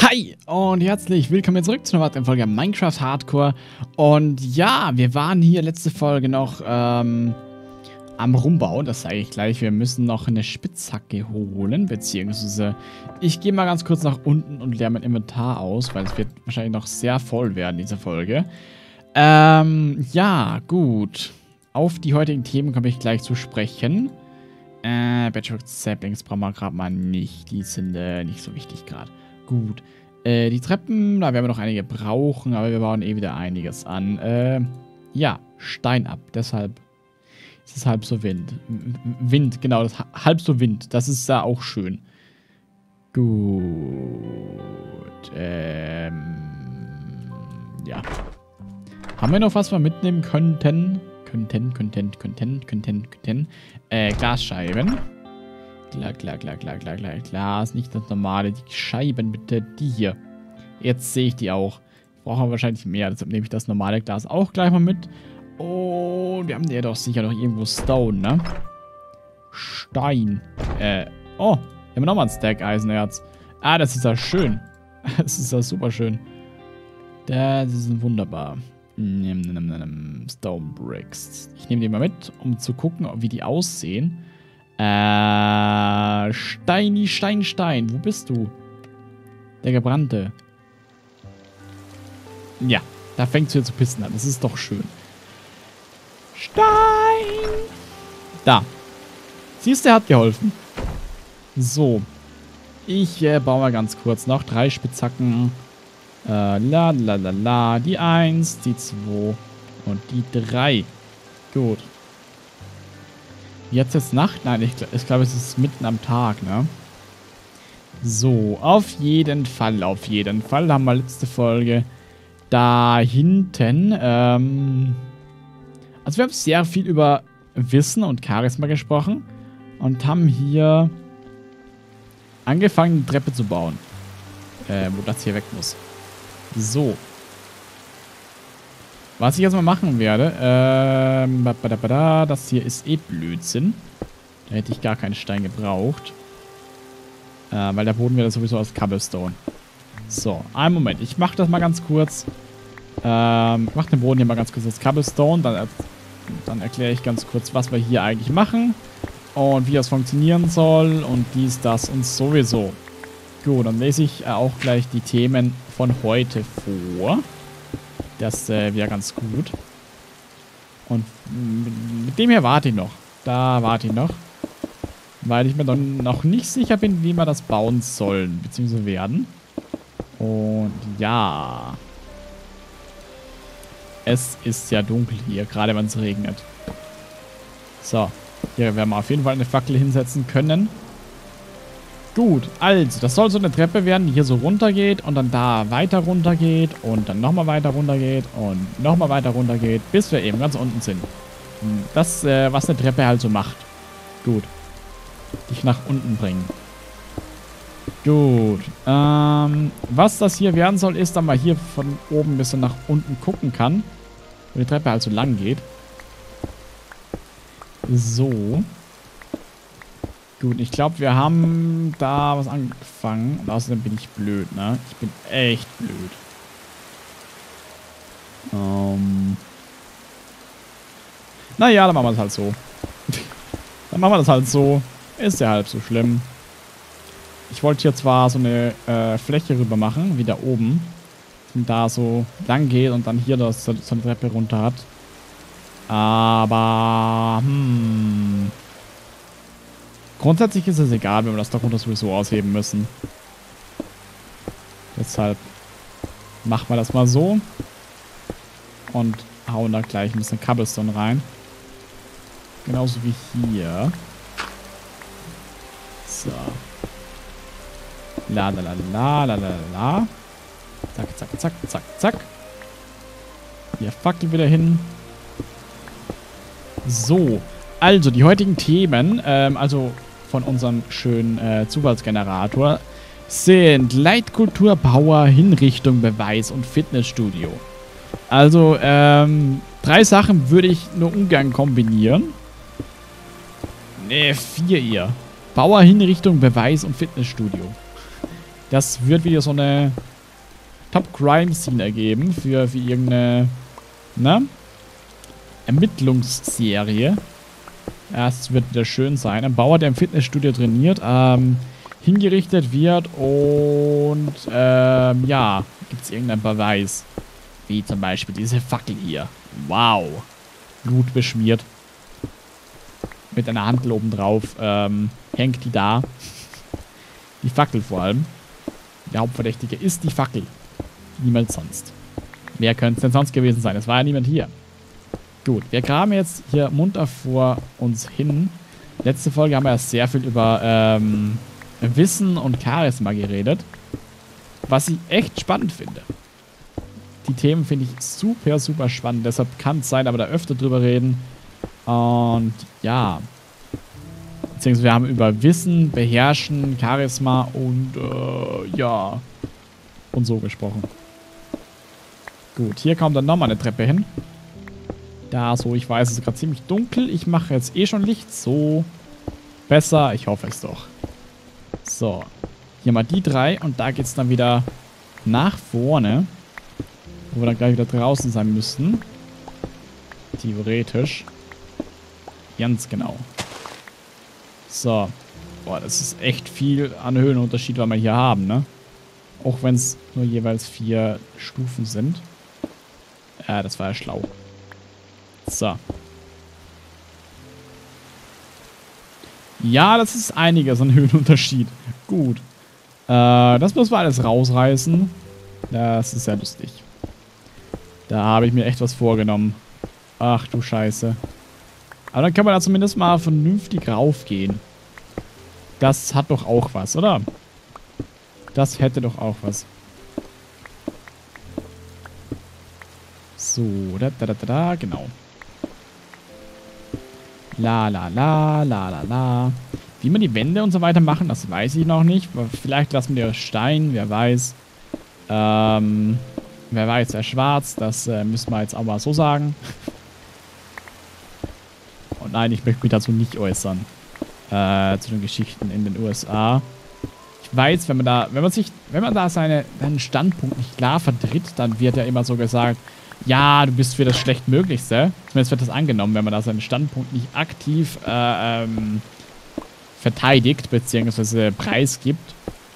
Hi und herzlich willkommen zurück zu einer weiteren Folge Minecraft Hardcore. Und ja, wir waren hier letzte Folge noch am Rumbauen, das sage ich gleich. Wir müssen noch eine Spitzhacke holen, beziehungsweise ich gehe mal ganz kurz nach unten und leere mein Inventar aus, weil es wird wahrscheinlich noch sehr voll werden in dieser Folge. Ja, gut. Auf die heutigen Themen komme ich gleich zu sprechen. Bedrock Saplings brauchen wir gerade mal nicht. Die sind nicht so wichtig gerade. Gut. Die Treppen, da werden wir noch einige brauchen, aber wir bauen eh wieder einiges an. Ja, Stein ab. Deshalb ist es halb so Wind. Wind, genau, das halb so Wind. Das ist da auch schön. Gut. Ja. Haben wir noch was wir mitnehmen könnten? Glasscheiben. Glas, nicht das normale. Die Scheiben, bitte. Die hier. Jetzt sehe ich die auch. Brauchen wir wahrscheinlich mehr. Deshalb nehme ich das normale Glas auch gleich mal mit. Und wir haben ja doch sicher noch irgendwo Stone, ne? Stein. Oh, hier haben wir nochmal ein Stack Eisenerz. Ah, das ist ja schön. Das ist ja super schön. Das ist wunderbar. Stone Bricks. Ich nehme die mal mit, um zu gucken, wie die aussehen. Stein. Wo bist du? Der Gebrannte. Ja, da fängt es hier zu pissen an. Das ist doch schön. Stein! Da. Siehst du, der hat geholfen. So. Ich baue mal ganz kurz noch 3 Spitzhacken. Die 1, die 2 und die 3. Gut. Jetzt ist Nacht? Nein, ich glaube, es ist mitten am Tag, ne? So, auf jeden Fall haben wir letzte Folge da hinten, also wir haben sehr viel über Wissen und Charisma gesprochen und haben hier angefangen, die Treppe zu bauen, wo das hier weg muss. So. Was ich jetzt mal machen werde, das hier ist eh Blödsinn. Da hätte ich gar keinen Stein gebraucht. Weil der Boden wäre sowieso aus Cobblestone. So, einen Moment. Ich mache das mal ganz kurz. Ich mache den Boden hier mal ganz kurz aus Cobblestone. Dann erkläre ich ganz kurz, was wir hier eigentlich machen. Und wie das funktionieren soll. Und dies, das und sowieso. Gut, dann lese ich auch gleich die Themen von heute vor. Das wäre ganz gut. Und mit dem hier warte ich noch. Da warte ich noch. Weil ich mir dann noch nicht sicher bin, wie wir das bauen sollen. Beziehungsweise werden. Und ja. Es ist ja dunkel hier. Gerade wenn es regnet. So. Hier werden wir auf jeden Fall eine Fackel hinsetzen können. Gut, also, das soll so eine Treppe werden, die hier so runter geht und dann da weiter runter geht und dann nochmal weiter runter geht und nochmal weiter runter geht, bis wir eben ganz unten sind. Das, was eine Treppe halt so macht. Gut. Dich nach unten bringen. Gut. Was das hier werden soll, ist, dass man hier von oben ein bisschen nach unten gucken kann. Wo die Treppe halt so lang geht. So. Gut, ich glaube, wir haben da was angefangen. Und außerdem bin ich blöd, ne? Ich bin echt blöd. Naja, dann machen wir das halt so. Dann machen wir das halt so. Ist ja halb so schlimm. Ich wollte hier zwar so eine Fläche rüber machen, wie da oben. Und da so lang geht und dann hier so eine Treppe runter hat. Aber, grundsätzlich ist es egal, wenn wir das darunter sowieso ausheben müssen. Deshalb machen wir das mal so. Und hauen da gleich ein bisschen Cobblestone rein. Genauso wie hier. So. La. Zack. Hier Fackel wieder hin. So. Also, die heutigen Themen, also von unserem schönen Zufallsgenerator, sind Leitkultur, Power, Hinrichtung, Beweis und Fitnessstudio. Also, 3 Sachen würde ich nur ungern kombinieren. Ne, 4 eher. Power, Hinrichtung, Beweis und Fitnessstudio. Das wird wieder so eine Top-Crime-Scene ergeben für irgendeine, ne? Ermittlungsserie. Es wird wieder schön sein. Ein Bauer, der im Fitnessstudio trainiert, hingerichtet wird und, ja, gibt es irgendeinen Beweis. Wie zum Beispiel diese Fackel hier. Wow. Blut beschmiert. Mit einer Handel oben drauf, hängt die da. Die Fackel vor allem. Der Hauptverdächtige ist die Fackel. Niemand sonst. Wer könnte es denn sonst gewesen sein? Es war ja niemand hier. Gut, wir graben jetzt hier munter vor uns hin. Letzte Folge haben wir ja sehr viel über Wissen und Charisma geredet. Was ich echt spannend finde. Die Themen finde ich super, super spannend. Deshalb kann es sein, aber da öfter drüber reden. Und ja. Beziehungsweise wir haben über Wissen, Beherrschen, Charisma und ja. Und so gesprochen. Gut, hier kommt dann nochmal eine Treppe hin. Da so, ich weiß, es ist gerade ziemlich dunkel. Ich mache jetzt eh schon Licht. So. Besser, ich hoffe es doch. So. Hier mal die 3 und da geht es dann wieder nach vorne. Wo wir dann gleich wieder draußen sein müssten. Theoretisch. Ganz genau. So. Boah, das ist echt viel an Höhenunterschied, was wir hier haben, ne? Auch wenn es nur jeweils 4 Stufen sind. Ja, das war ja schlau. So. Ja, das ist einiges an Höhenunterschied. Gut. Das müssen wir alles rausreißen. Das ist ja lustig. Da habe ich mir echt was vorgenommen. Ach du Scheiße. Aber dann kann man da zumindest mal vernünftig raufgehen. Das hat doch auch was, oder? Das hätte doch auch was. So, da, genau. La. Wie man die Wände und so weiter machen, das weiß ich noch nicht. Vielleicht lassen wir Stein, wer weiß. Wer weiß, der Schwarz, das müssen wir jetzt auch mal so sagen. Und nein, ich möchte mich dazu nicht äußern. Zu den Geschichten in den USA. Ich weiß, wenn man da seinen Standpunkt nicht klar vertritt, dann wird ja immer so gesagt, ja, du bist für das Schlechtmöglichste. Zumindest wird das angenommen, wenn man da seinen Standpunkt nicht aktiv verteidigt, beziehungsweise preisgibt.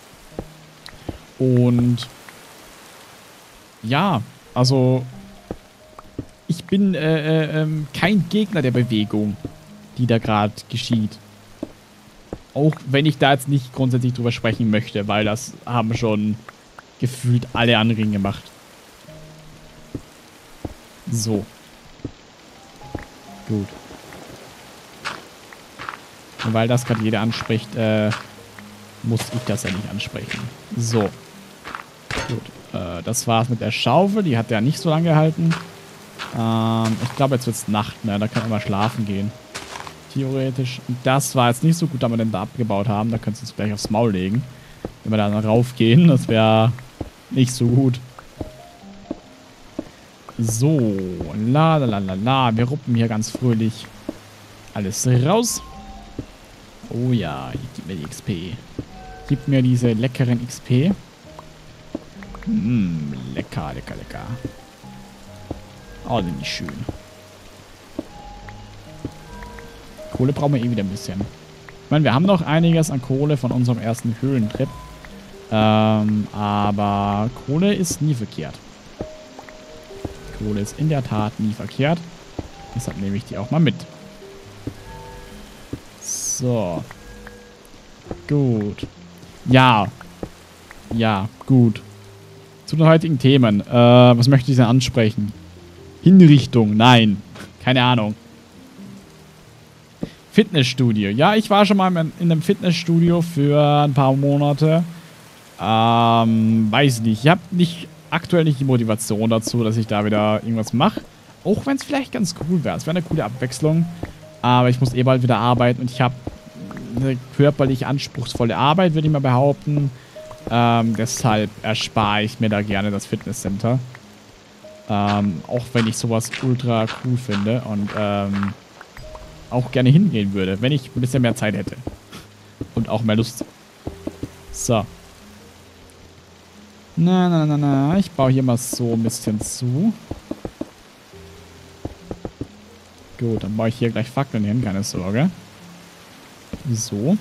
Und ja, also ich bin kein Gegner der Bewegung, die da gerade geschieht. Auch wenn ich da jetzt nicht grundsätzlich drüber sprechen möchte, weil das haben schon gefühlt alle anderen gemacht. So. Gut. Und weil das gerade jeder anspricht, muss ich das ja nicht ansprechen. So. Gut. Das war's mit der Schaufel. Die hat ja nicht so lange gehalten. Ich glaube, jetzt wird's Nacht, ne? Da kann man mal schlafen gehen. Theoretisch. Und das war jetzt nicht so gut, da wir den da abgebaut haben. Da könntest du uns gleich aufs Maul legen. Wenn wir da dann raufgehen, das wäre nicht so gut. So. La. Wir ruppen hier ganz fröhlich alles raus. Oh ja, gib mir die XP. Gib mir diese leckeren XP. Lecker. Oh, sind die schön. Kohle brauchen wir eh wieder ein bisschen. Ich meine, wir haben noch einiges an Kohle von unserem ersten Höhlentrip. Aber Kohle ist nie verkehrt. Kohle ist in der Tat nie verkehrt. Deshalb nehme ich die auch mal mit. So. Gut. Ja, gut. Zu den heutigen Themen. Was möchte ich denn ansprechen? Hinrichtung, nein. Keine Ahnung. Fitnessstudio. Ja, ich war schon mal in einem Fitnessstudio für ein paar Monate. Weiß nicht. Ich habe aktuell nicht die Motivation dazu, dass ich da wieder irgendwas mache. Auch wenn es vielleicht ganz cool wäre. Es wäre eine coole Abwechslung. Aber ich muss eh bald wieder arbeiten und ich habe eine körperlich anspruchsvolle Arbeit, würde ich mal behaupten. Deshalb erspare ich mir da gerne das Fitnesscenter. Auch wenn ich sowas ultra cool finde und auch gerne hingehen würde, wenn ich ein bisschen mehr Zeit hätte. Und auch mehr Lust. So. Na. Ich baue hier mal so ein bisschen zu. Gut, dann baue ich hier gleich Fackeln hin, keine Sorge. So.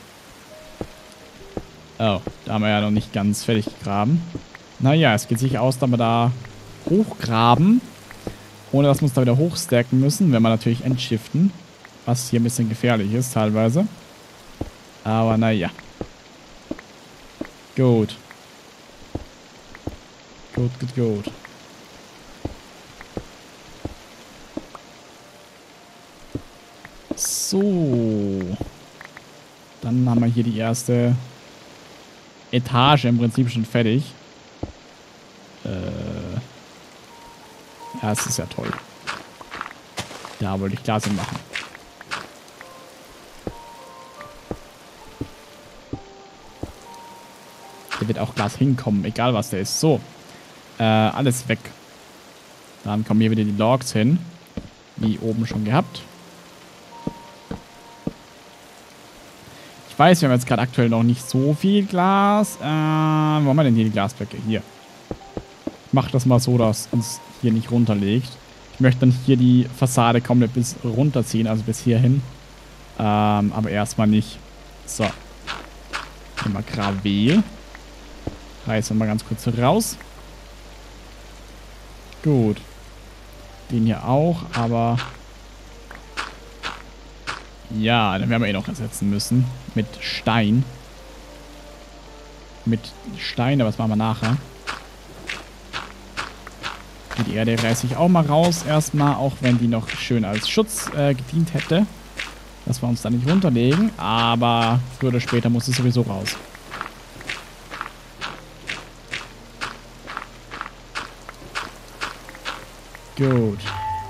Oh, da haben wir ja noch nicht ganz fertig gegraben. Naja, es geht sich aus, dass wir da hochgraben. Ohne dass wir uns da wieder hochstacken müssen, wenn wir natürlich entschiften. Was hier ein bisschen gefährlich ist, teilweise. Aber naja. Gut. Gut. So. Dann haben wir hier die erste Etage im Prinzip schon fertig. Ja, es ist ja toll. Da wollte ich Glas machen. Da wird auch Glas hinkommen, egal was der ist. So. Alles weg. Dann kommen hier wieder die Logs hin. Wie oben schon gehabt. Ich weiß, wir haben jetzt gerade aktuell noch nicht so viel Glas. Wo haben wir denn hier die Glasblöcke? Hier. Ich mache das mal so, dass uns hier nicht runterlegt. Ich möchte dann hier die Fassade komplett bis runterziehen, also bis hierhin. Aber erstmal nicht. So. Nehmen wir Gravel. Reißen wir mal ganz kurz raus. Gut. Den hier auch, aber... Ja, den werden wir eh noch ersetzen müssen. Mit Stein. Mit Stein, aber das machen wir nachher. Die Erde reiße ich auch mal raus erstmal, auch wenn die noch schön als Schutz gedient hätte. Dass wir uns da nicht runterlegen, aber früher oder später muss es sowieso raus. Gut.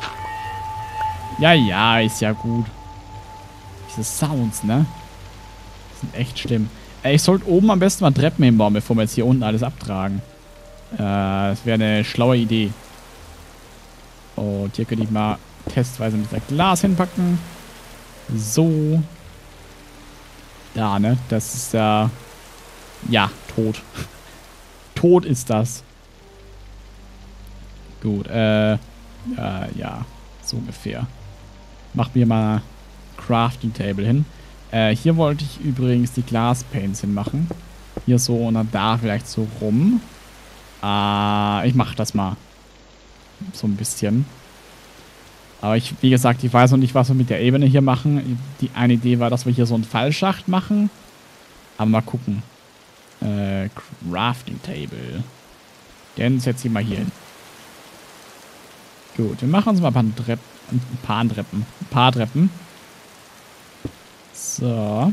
Ja, ist ja gut. Diese Sounds, ne? Sind echt schlimm. Ich sollte oben am besten mal Treppen hinbauen, bevor wir jetzt hier unten alles abtragen. Das wäre eine schlaue Idee. Und hier könnte ich mal testweise mit der Glas hinpacken. So. Da, ne? Das ist ja... Ja, tot. Tot ist das. Gut, ja, so ungefähr. Mach mir mal Crafting Table hin. Hier wollte ich übrigens die Glaspanes hinmachen. Hier so und dann da vielleicht so rum. Ich mach das mal. So ein bisschen. Aber wie gesagt, ich weiß noch nicht, was wir mit der Ebene hier machen. Die eine Idee war, dass wir hier so einen Fallschacht machen. Aber mal gucken. Crafting Table. Den setze ich mal hier hin. Gut, wir machen uns mal ein paar Treppen. So.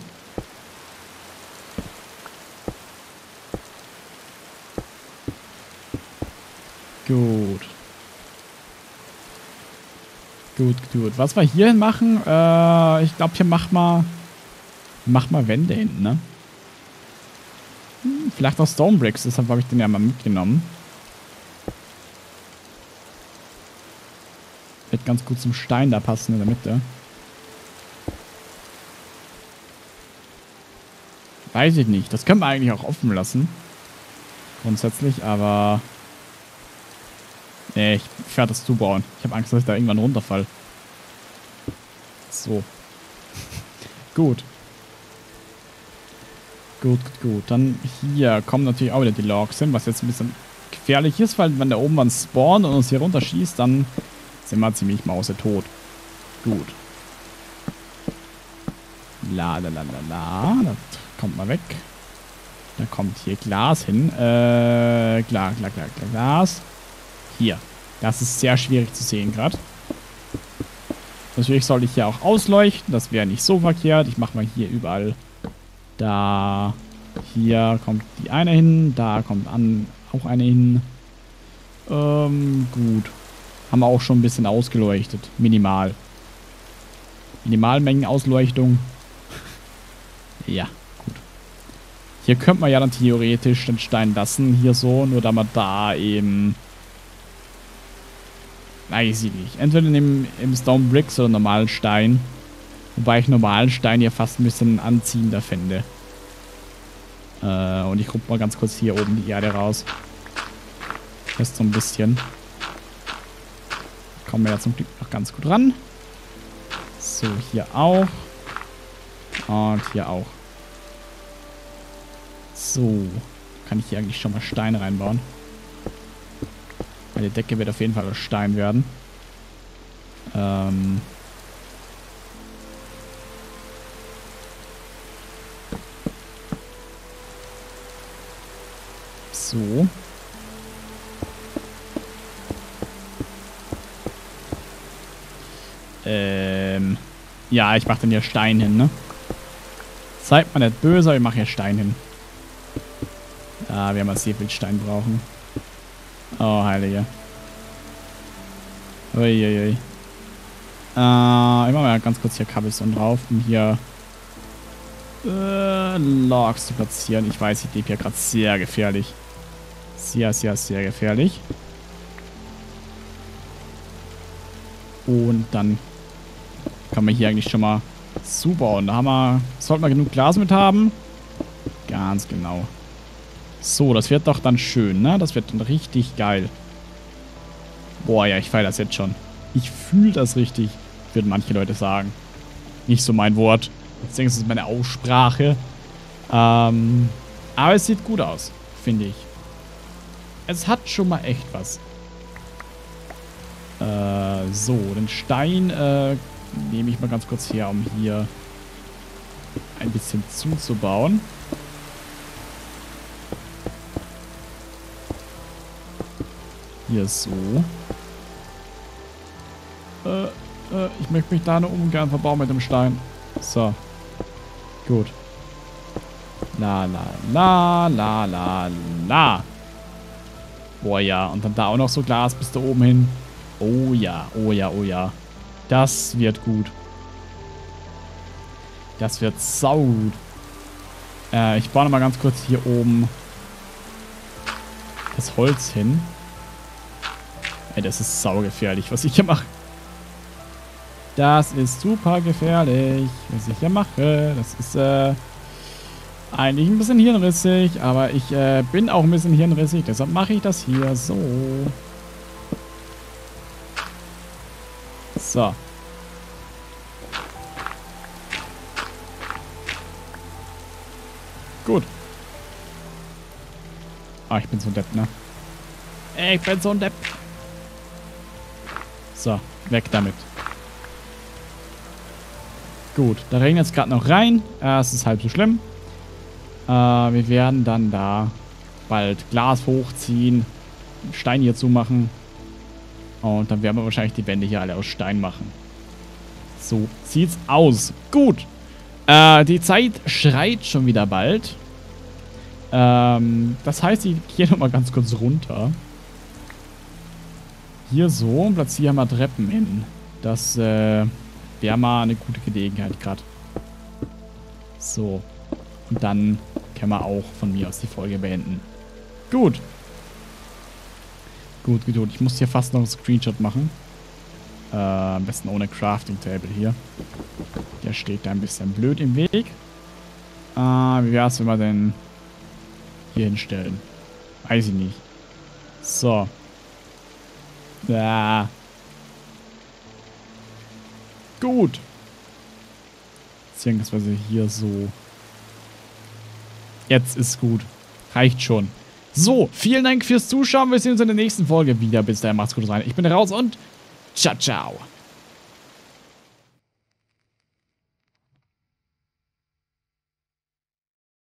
Gut. Gut. Was wir hier machen, ich glaube, hier mach mal Wände hinten, ne? Vielleicht auch Stone Bricks, deshalb habe ich den ja mal mitgenommen. Wird ganz gut zum Stein da passen in der Mitte. Weiß ich nicht. Das können wir eigentlich auch offen lassen. Grundsätzlich, aber... Nee, ich werde das zubauen. Ich habe Angst, dass ich da irgendwann runterfall. So. Gut. Gut. Dann hier kommen natürlich auch wieder die Logs hin, was jetzt ein bisschen gefährlich ist, weil wenn da oben was spawnt und uns hier runterschießt, dann sind wir ziemlich mausetot. Gut. Das kommt mal weg. Da kommt hier Glas hin. Glas. Hier. Das ist sehr schwierig zu sehen gerade. Natürlich soll ich hier auch ausleuchten. Das wäre nicht so verkehrt. Ich mache mal hier überall. Da. Hier kommt die eine hin. Da kommt auch eine hin. Gut. Haben wir auch schon ein bisschen ausgeleuchtet. Minimalmengenausleuchtung. Ja, gut. Hier könnte man ja dann theoretisch den Stein lassen. Hier so. Nur da man da eben... Weiß ich nicht. Entweder im Stone Bricks oder normalen Stein. Wobei ich normalen Stein hier fast ein bisschen anziehender fände. Und ich gucke mal ganz kurz hier oben die Erde raus. Fest so ein bisschen. Kommen wir ja zum Glück noch ganz gut ran. So, hier auch. Und hier auch. So. Kann ich hier eigentlich schon mal Stein reinbauen. Weil die Decke wird auf jeden Fall aus Stein werden. So. Ja, ich mache dann hier Stein hin, ne? Seid mal nicht böse, aber ich mache hier Stein hin. Ah, wir haben sehr viel Stein brauchen. Oh, Heilige. Uiuiui. Ich mache mal ganz kurz hier Cobblestone drauf, um hier Logs zu platzieren. Ich weiß, ich lebe hier gerade sehr gefährlich. Sehr, sehr, sehr gefährlich. Und dann kann man hier eigentlich schon mal zubauen. Da haben wir, sollten wir genug Glas mit haben. Ganz genau. So, das wird doch dann schön, ne? Das wird dann richtig geil. Boah, ja, ich feiere das jetzt schon. Ich fühle das richtig, würden manche Leute sagen. Nicht so mein Wort. Ich denke, es ist meine Aussprache. Aber es sieht gut aus, finde ich. Es hat schon mal echt was. So, den Stein nehme ich mal ganz kurz her, um hier ein bisschen zuzubauen. Hier so. Ich möchte mich da nur ungern verbauen mit dem Stein. So. Gut. La la la la la la. Boah ja, und dann da auch noch so Glas bis da oben hin. Oh ja, oh ja, oh ja. Das wird gut. Das wird saugut. Ich baue mal ganz kurz hier oben das Holz hin. Ey, das ist saugefährlich, was ich hier mache. Das ist super gefährlich, was ich hier mache. Das ist eigentlich ein bisschen hirnrissig, aber ich bin auch ein bisschen hirnrissig, deshalb mache ich das hier so. So. Gut. Ah, ich bin so ein Depp, ne? Ich bin so ein Depp. So, weg damit. Gut, da regnet es gerade noch rein. Es ist halb so schlimm. Wir werden dann da bald Glas hochziehen, Stein hier zumachen. Und dann werden wir wahrscheinlich die Wände hier alle aus Stein machen. So sieht's aus. Gut. Die Zeit schreit schon wieder bald. Das heißt, ich gehe nochmal ganz kurz runter. Hier so und platziere mal Treppen hin. Das wäre mal eine gute Gelegenheit gerade. So. Und dann können wir auch von mir aus die Folge beenden. Gut. Gut, gut. Ich muss hier fast noch einen Screenshot machen. Am besten ohne Crafting Table hier. Der steht da ein bisschen blöd im Weg. Wie wäre es, wenn wir den hier hinstellen? Weiß ich nicht. So. Ja. Gut. Beziehungsweise hier so. Jetzt ist gut. Reicht schon. So, vielen Dank fürs Zuschauen. Wir sehen uns in der nächsten Folge wieder. Bis dahin, macht's gut rein. Ich bin raus und ciao, ciao.